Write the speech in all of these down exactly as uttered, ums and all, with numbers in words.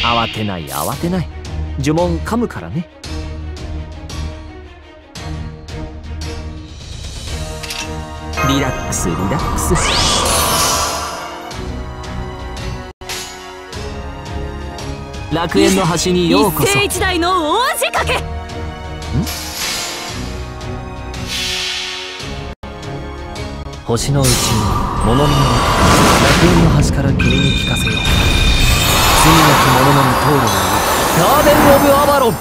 慌てない慌てない。呪文噛むからね。リラックスリラックス。楽園の端にようこそ。 一世一代の大仕掛け。ん？ 星の宇宙物見の中、楽園の端から君に聞かせよう。罪なき者のみ通るのにガーデン・オブ・アバロン。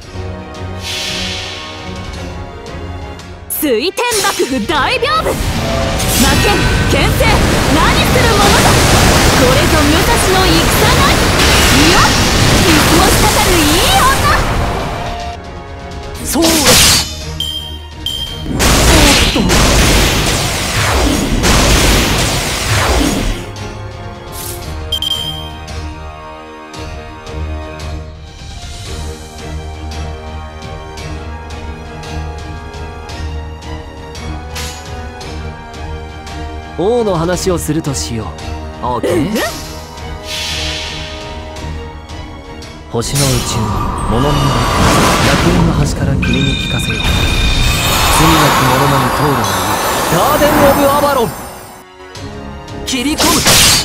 水天幕府大屏風。負けん牽制何するものだ。これぞ武蔵の戦なり。いや見過ごしかかるいい女。 そう。おっと。王の話をするとしよう。オーケー。星の宇宙物見の楽園の端から君に聞かせよう。罪なき者のみ通るのにガーデン・オブ・アバロン。切り込む。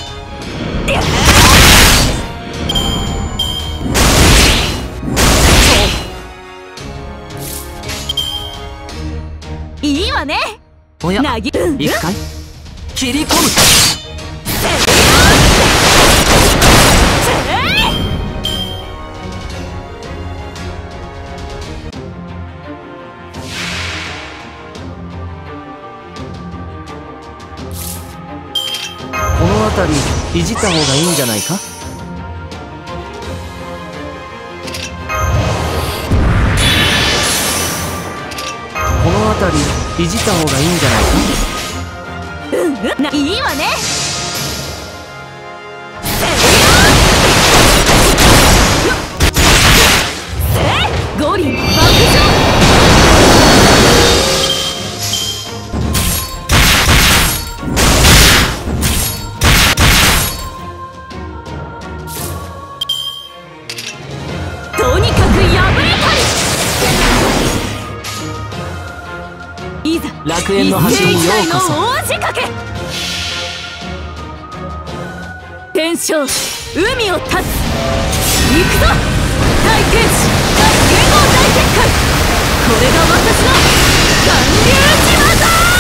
いいわね。 おや、 なぎ行くかい。切り込む。この辺りいじった方がいいんじゃないか。この辺りいじった方がいいんじゃないか。 いいわね。ゴリ爆笑。とにかく破れたり。いざ楽園の端にようこそ。 大仕掛け。天正海を立つ。行くぞ大天使大剣豪大結界。これが私の巌流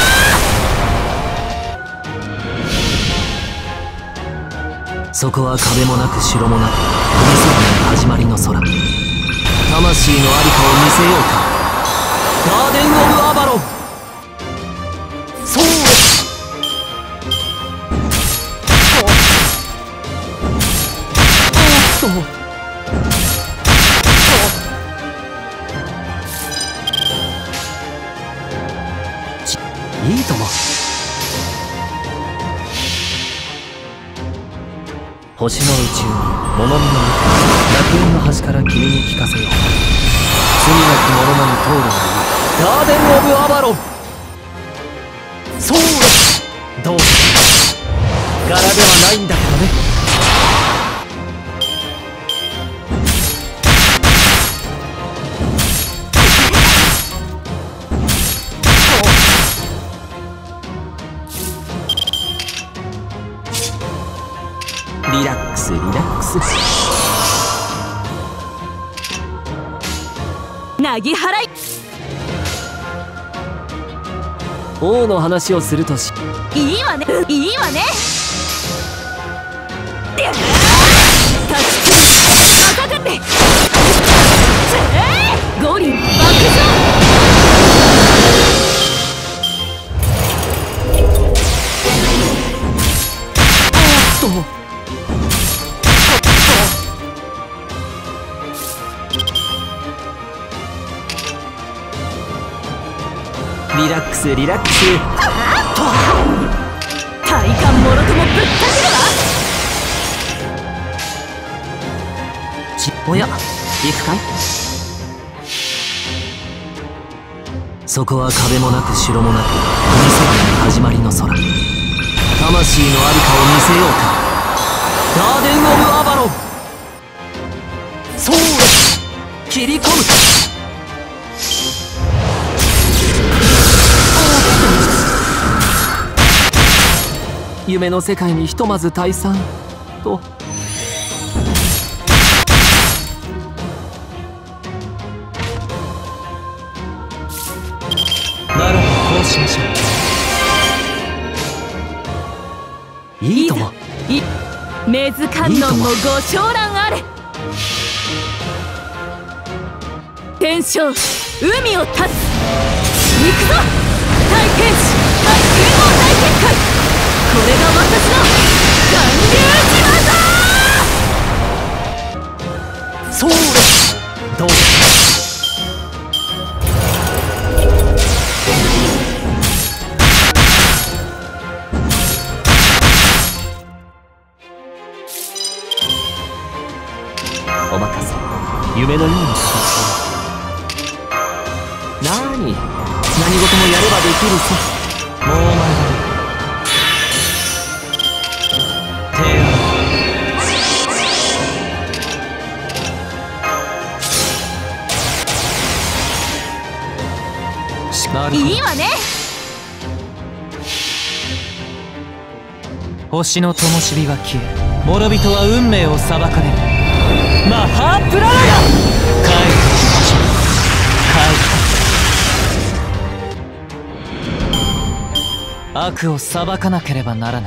島だ。 そこは壁もなく城もなく海空の始まりの空。魂の在りかを見せようか。ガーデン・オブ・アバロン。そういいとも。星の宇宙物見の中楽園の端から君に聞かせよう。罪なき者のみ通るのにガーデン・オブ・アバロン。そうどう柄ではないんだけどね。リラックスリラックス。 なぎ払い。 王の話をするとし。 いいわねいいわね。立ちつまたがってゴリ爆笑。おっと。 リラックスリラックス。 体感もろともぶったけるわ。 ちおや行くかい。そこは壁もなく城もなく海空の始まりの空。魂の在りかを見せようか。ガーデン・オブ・アバロン。 そう切り込む。夢の世界にひとまず退散と。ならばこうしましょう。いいとも。 いメズ観音もご承覧あれ。天正海を立つ。行くぞ大天使大剣王大結界。これが私の巌流島だ。 そうです。どうぞ。お任せ。夢のような形。なーに、何事もやればできるさ。もうお前だ。手を。 いいわね。 星の灯火が消え、諸人は運命を裁かれる。マハープララヤ。帰ってきましょう。帰って。悪を裁かなければならない。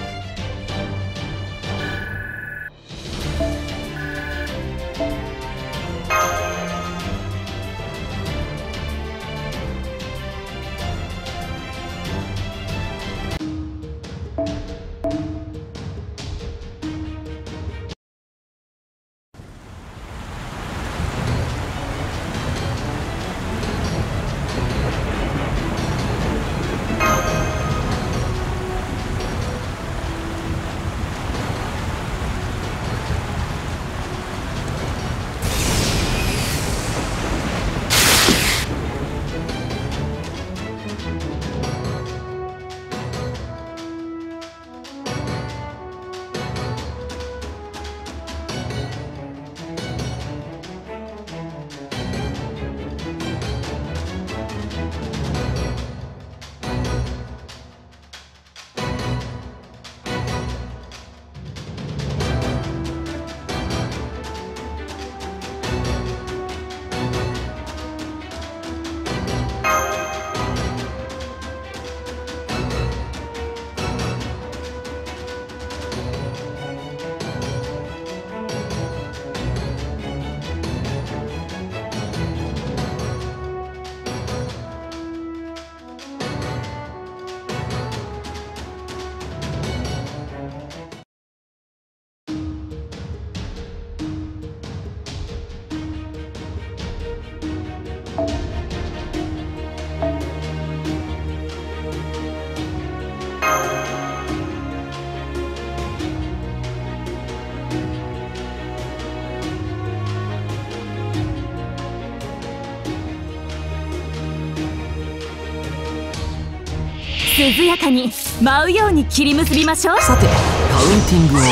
涼やかに舞うように切り結びましょう。 さてカウンティングオーバー。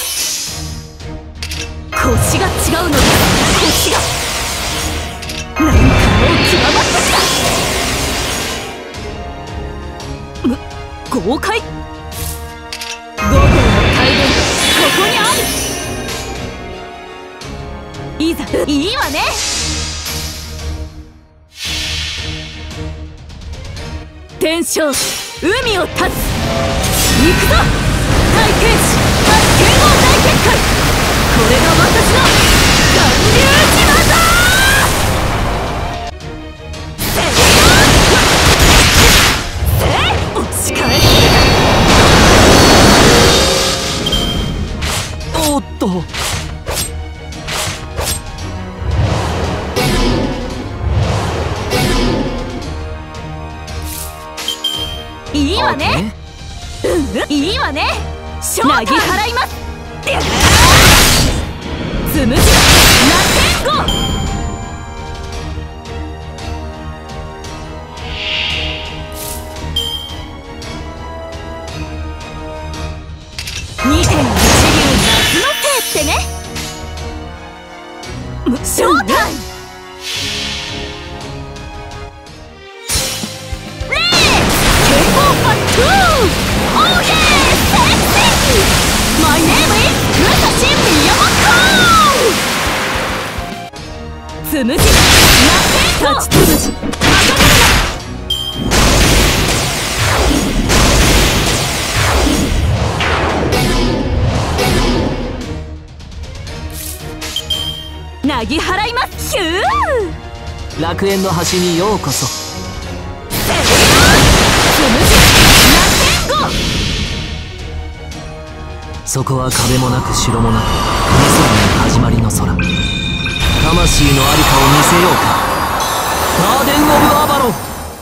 腰が違うのです。腰がなんかもう極まってきた。む豪快。ご号の大殿ここにあり。いざいいわね。天正海を立つ。行くぞ大天使大剣王大結界。これが私の巌流島だ。せいせい押し返す。 おっといいわね。うんいいわね。なぎ払います。つむじらラテンゴ。にてんいち流夏の手ってね。 つむじな立ちつむじなぎ払いますヒュー。 楽園の端にようこそ。 つむじな天狗。 そこは壁もなく城もなく二層の始まりの空。魂のありかを見せようか。ガーデン・オブ・アバロン。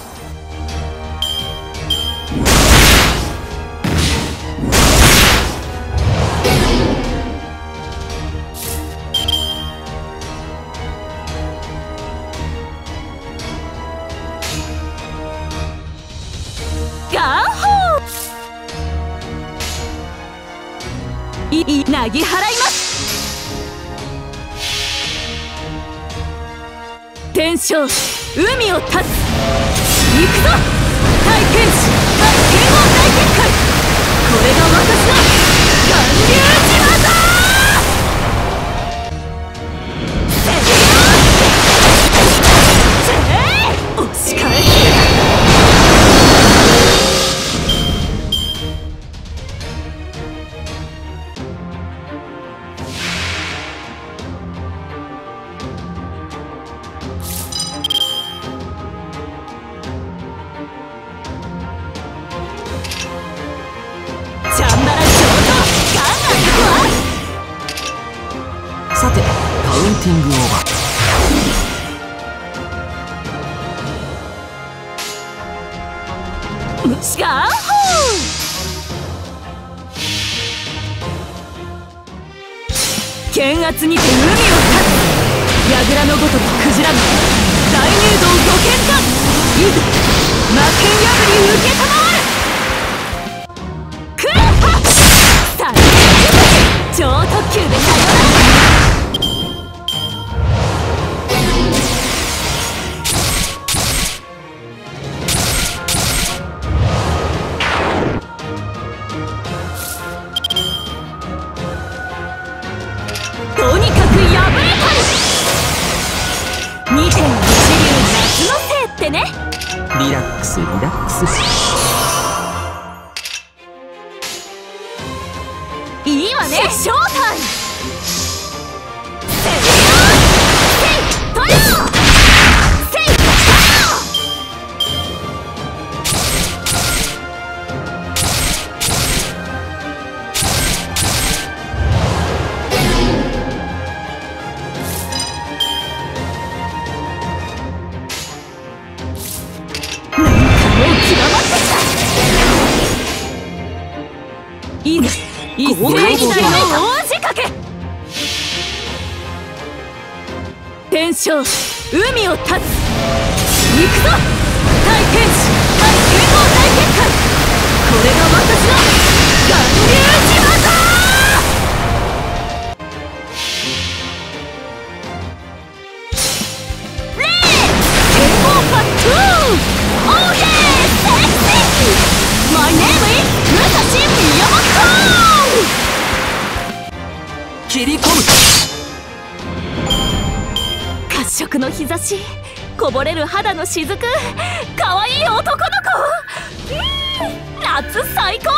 いいなぎ払います。天将海を立つ。行くぞ大剣士大剣王大結界。これが私の巌流島だ。押し返す。 さてカウンティングオーバー。 虫がアホー。剣圧にて海を立つ。櫓のごとくクジラの大入道五剣か。いざ魔剣破り受けたまわる。クラッハ最強超特急でさよなら。とにかく破れたい。にてんいち流夏のせいってね。 リラックスリラックス。 いいわねショータイム。せいトヨせいなんかもう極まってきた。いいね一斉に大の大仕掛け。天将海を立つ。行くぞ大剣士大剣王大結界。これが私の巌流島だ。レー剣王パットゥー。オーケーセクシー。マイネームイズ武蔵宮本。 切り込む。 褐色の日差しこぼれる肌の雫。可愛い男の子。うん夏最高。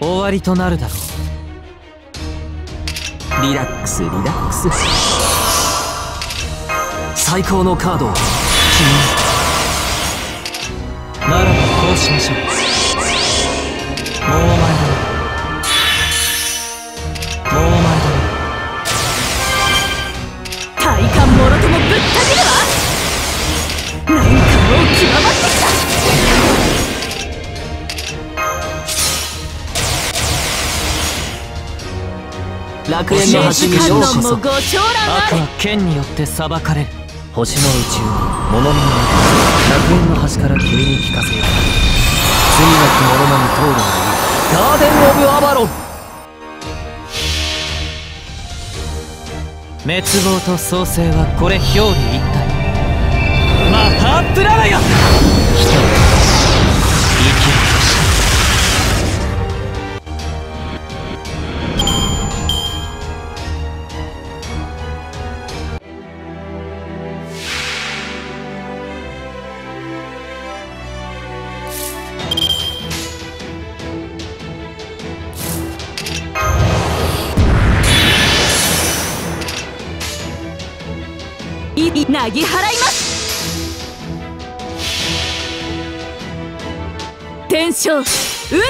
終わりとなるだろう。 リラックスリラックス。 最高のカードを君に。ならばこうしましょう。もうお前だな。もうお前だな。 体感もろともぶった切るわ。何かもう極まってきた。 楽園の端にようこそ。 もご長蘭あれ。 悪は剣によって裁かれる。星の宇宙に物見の中、楽園の端から君に聞かせよう。罪なき者のみ通るがいいガーデン・オブ・アバロン。滅亡と創生はこれ表裏一体。マハープララヤ。人生きるなぎ払います。天正海を立つ。行くぞ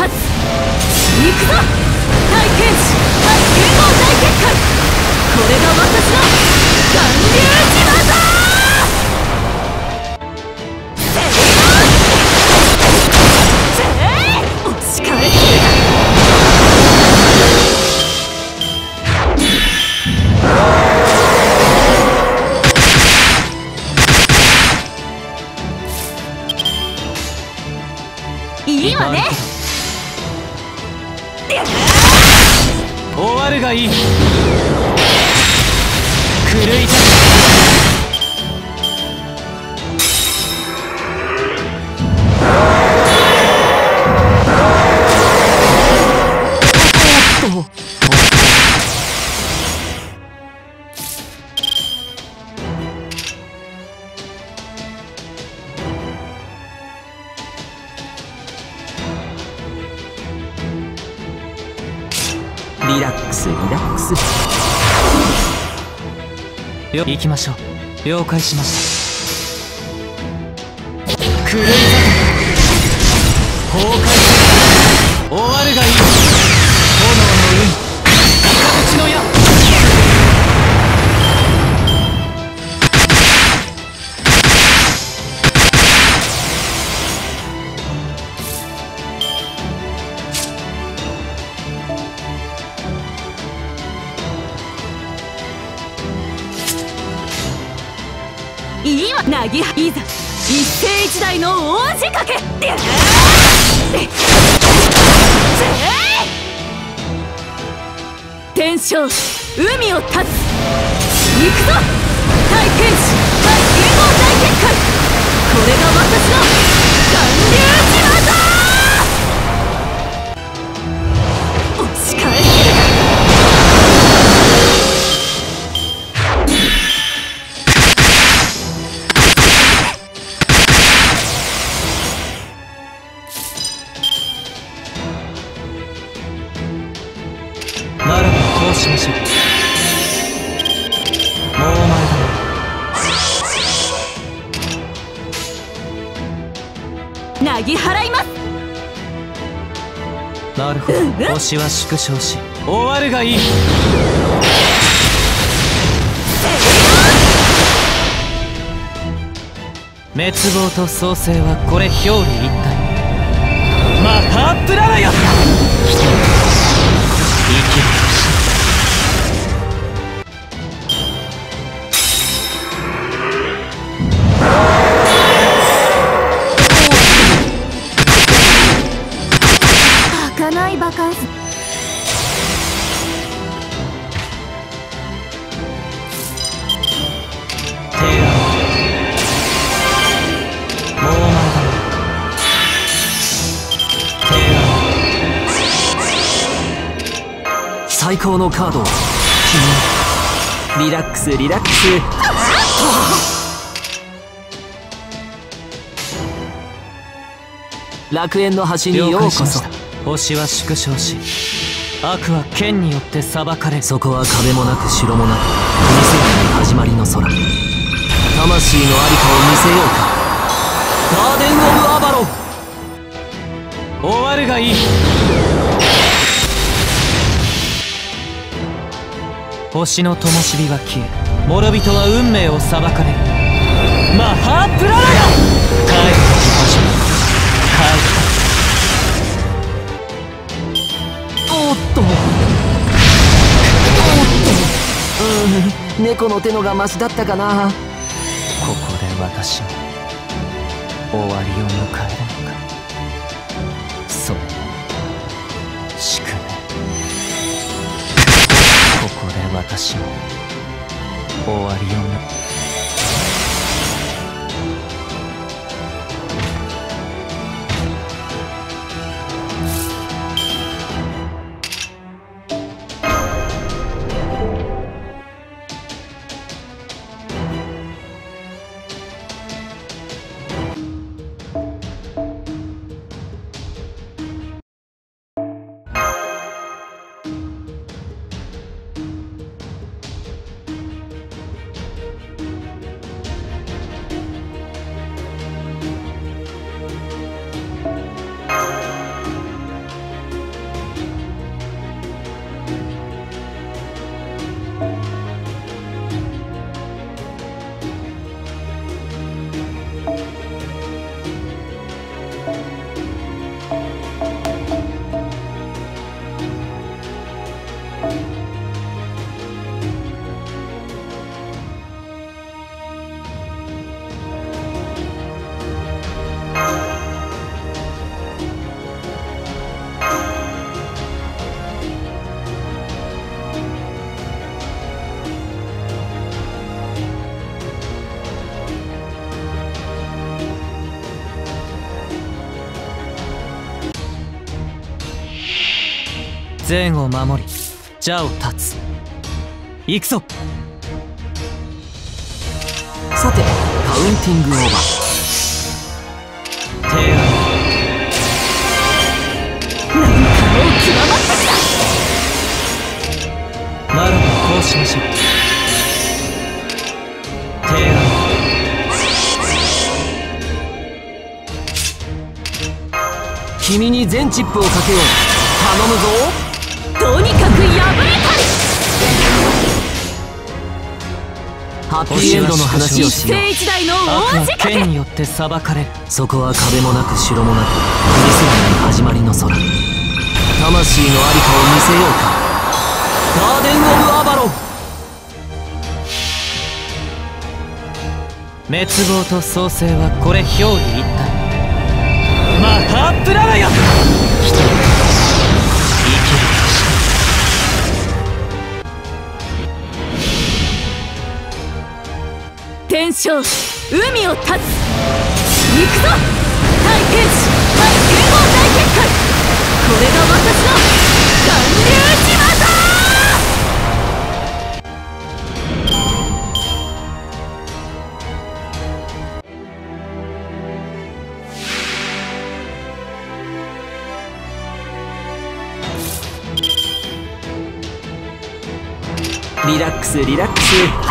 大天使大剣豪大結界。これが私の巌流島だ。押し返す。いいわね。 終わるがいい。狂いたリラックスリラックス。 よ行きましょう。了解しました。狂い沙汰崩壊終わるがいい。炎の運雷の矢。 いいわなぎいざ一世一代の王子かけ。天正海を立つ。行くぞ大天使大剣豪大結界。これが私の巌流島だ。押し返せる。 ならばこうしましょう。もうお前だな。なぎ払います。 なるほど。星は縮小し終わるがいい。滅亡と創生はこれ表裏一体。マハープララヤ。生きる儚いバカンス。 提案もうお前だな。提案最高のカードを君に。 リラックスリラックス。 楽園の端にようこそ。 星は縮小し、悪は剣によって裁かれ。そこは壁もなく城もなく、見せない始まりの空。魂のありかを見せようか。ガーデン・オブ・アバロン。終わるがいい。星の灯火は消え、諸人は運命を裁かれる。マハープララヤ。帰る星に帰る。おっとおっと、うん、猫の手のがマシだったかな。ここで私も終わりを迎えるのか。それ宿命。ここで私も終わりを迎える。善を守り、邪を断つ。行くぞ。さて、カウンティングオーバー。提案。 何かもう極まったか。 ならばこうしましょう。提案。君に全チップをかけよう。頼むぞ。 とにかく破れたり。 ハッピーエンドの話をしよう。 一世一代の大悪は仕掛け。 剣によって裁かれる。そこは壁もなく城もなく、見せない始まりの空。魂のありかを見せようか。ガーデン・オブ・アバロン。滅亡と創生はこれ表裏一体。マハープララヤ。一人生きる。 天将、海を立つ。行くぞ。対天使、対剣豪大結界。これが私の巌流島だ。 リラックスリラックス。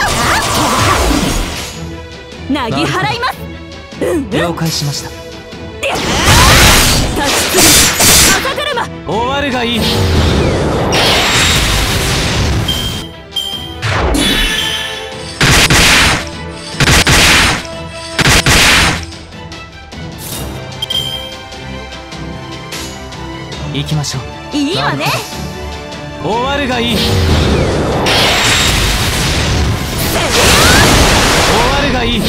なぎ払います。うんうん、 了解しました。 立ちつる赤車。 終わるがいい。行きましょう。 いいわね。 終わるがいい。終わるがいい。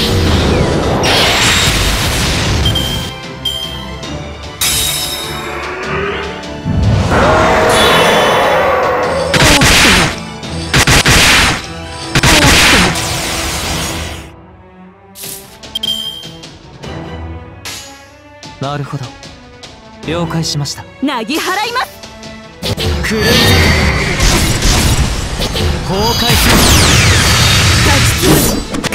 なるほど、了解しました。 なぎ払います。 狂い崩壊する。 立ちつぶし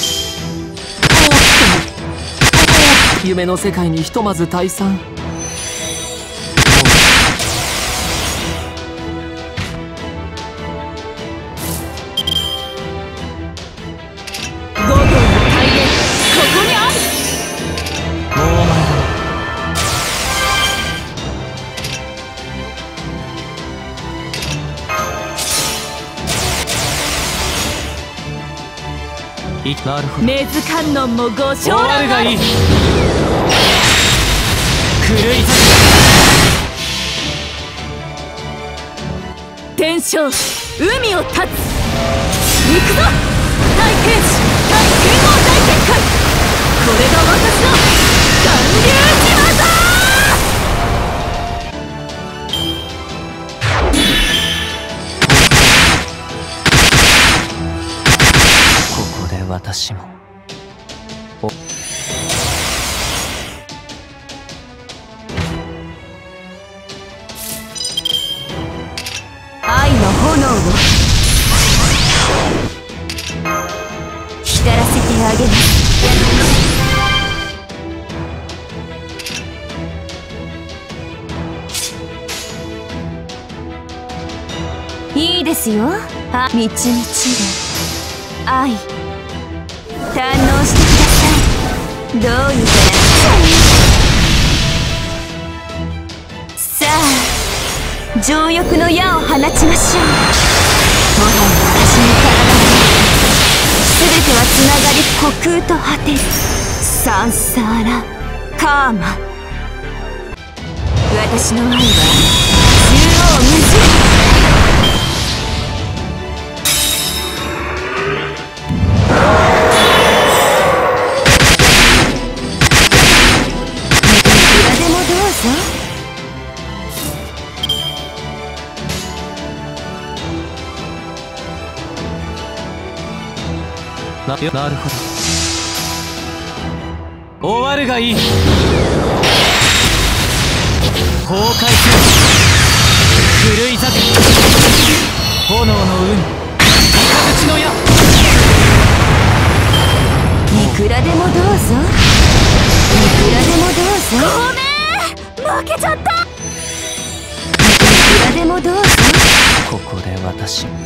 夢の世界にひとまず退散。 いなるほど。 メズ観音もご承終わ諾あれ。 るがいい。狂い咲天正海を立つ。行くぞ大天使大剣王大結界。これが私の巌流島だ。 ここで私もお愛の炎を光らせてあげます。いいですよ。あ、みちみちで愛堪能してください。どうにかなっちゃう。さあ情欲の矢を放ちましょう。もはや私の体は全てはつながり虚空と果てるサンサーラカーマ。私の愛は縦横無尽。 な, なるほど。終わるがいい。崩壊する狂い咲く炎の運雷の矢。 いくらでもどうぞ。いくらでもどうぞ。ごめん負けちゃった。いくらでもどうぞ。 ここで私も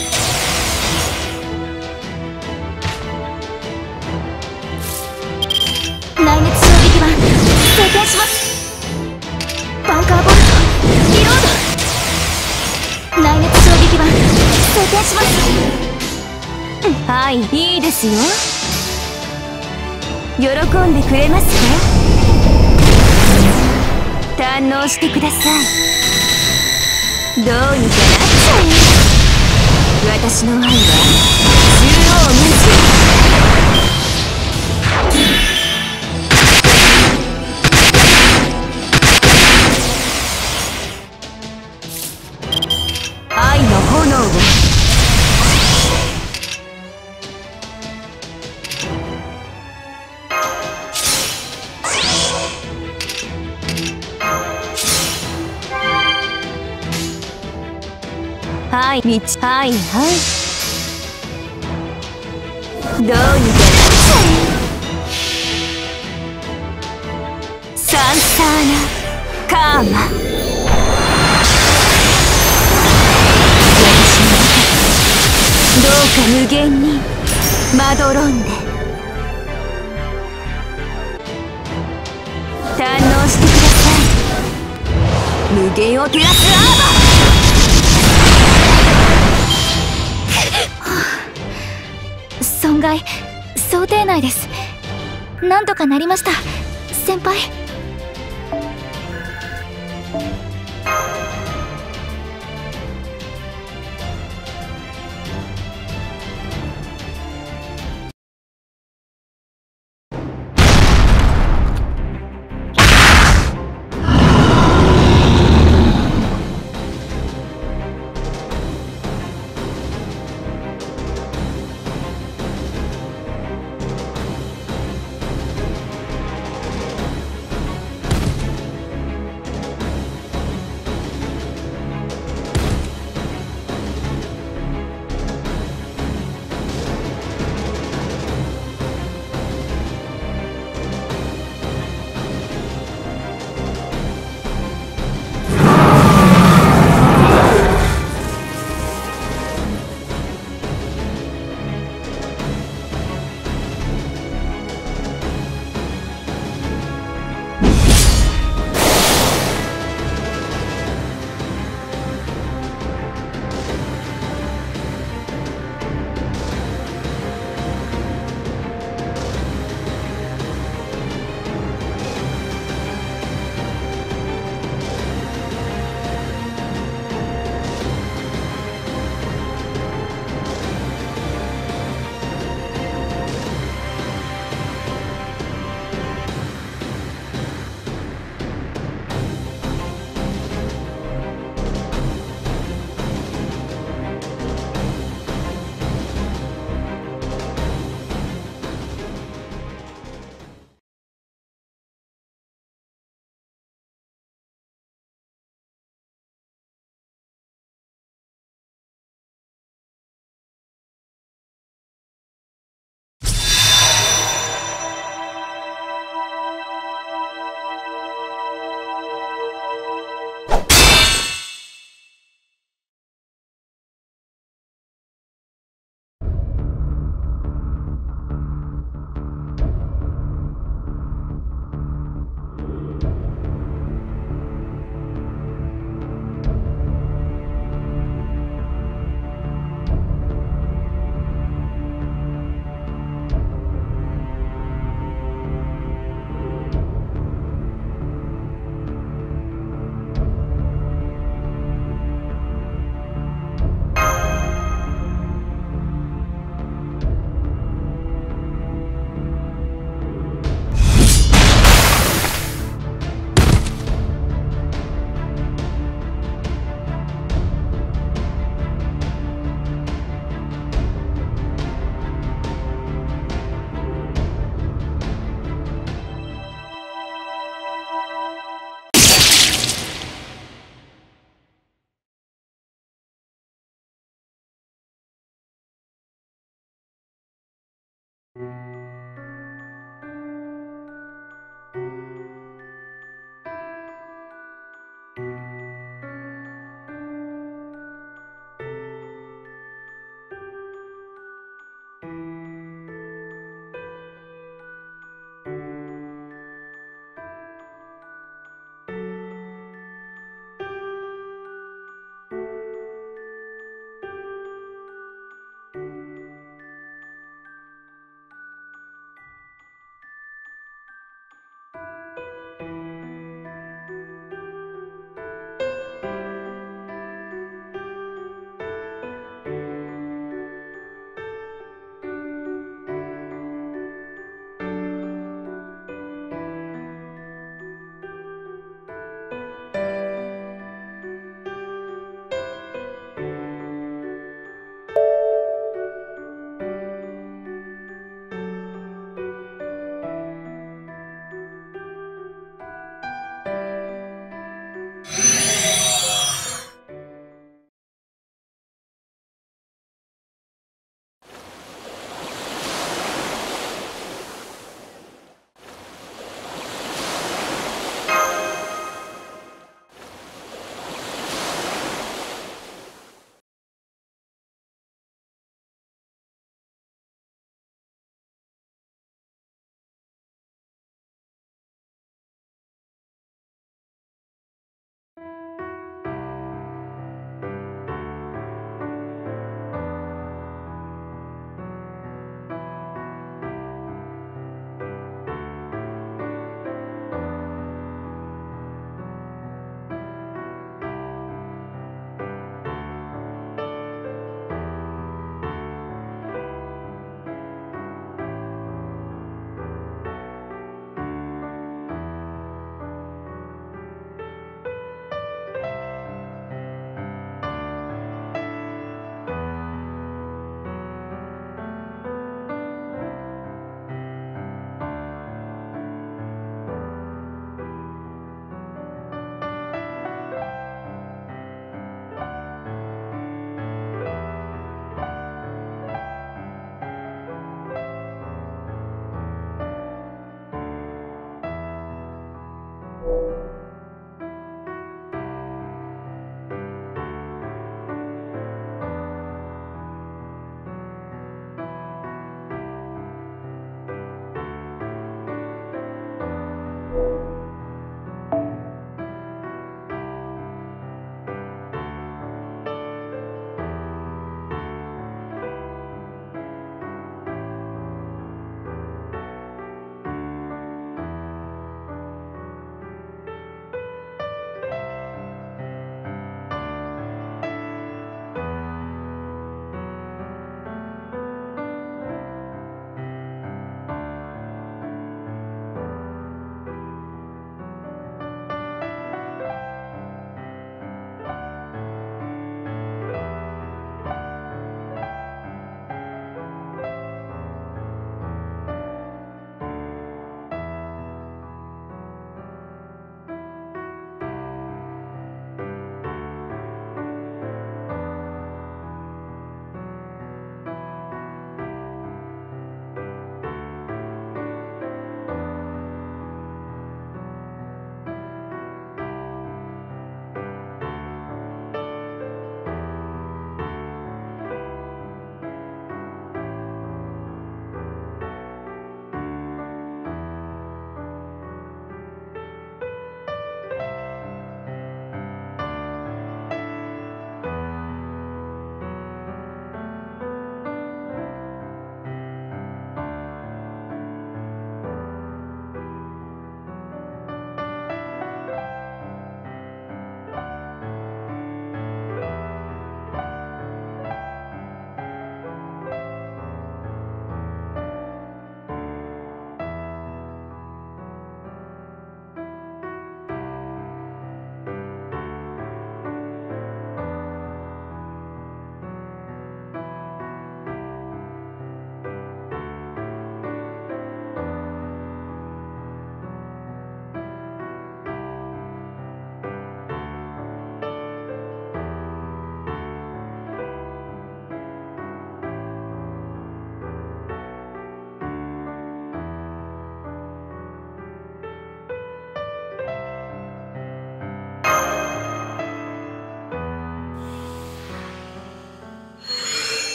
内熱衝撃板装填します。バンカーボルトリロード。内熱衝撃板装填します。はいいいですよ。喜んでくれますか。堪能してください。どうにかなっちゃう。私の愛は縦横無尽。愛の炎をはい道はいはいどうにかなっちゃえ。サンサーナカーマ。どうか無限にまどろんで堪能してください。無限を照らすアーバー。損害想定内です。なんとかなりました先輩。